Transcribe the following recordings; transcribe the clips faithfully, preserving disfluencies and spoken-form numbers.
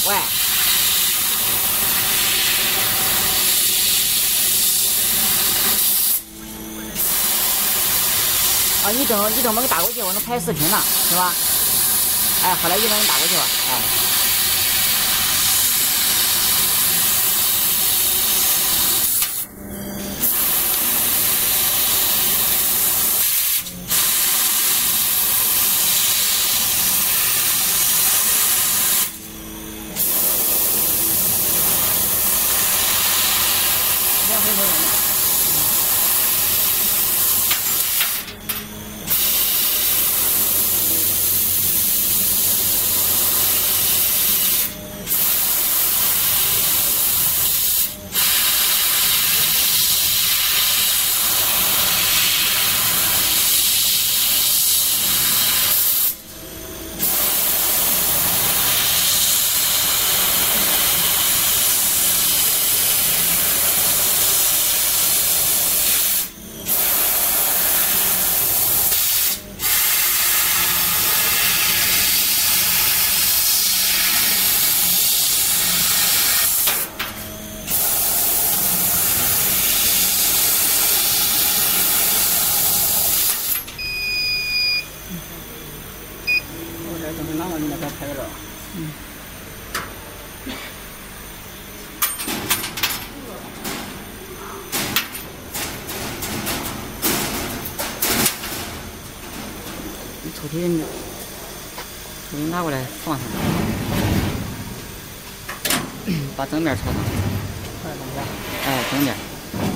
喂。啊，你正你正没给打过去，我能拍视频呢，是吧？哎，后来一会儿你打过去吧，哎。来回回回。 就是拿到你那边拍照。嗯。你抽屉，抽屉拿过来放上，把正面朝上。哎，正面。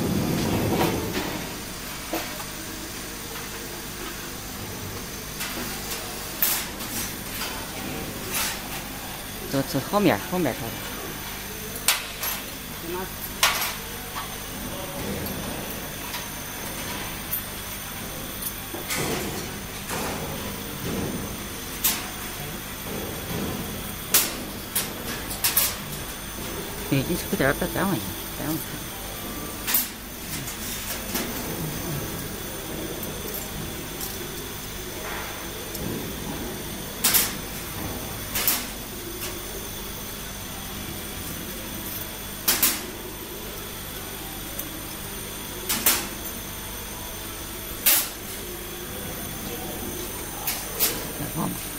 这这后面后面朝上。对，你抽点别干回去，干回去。 好嘛。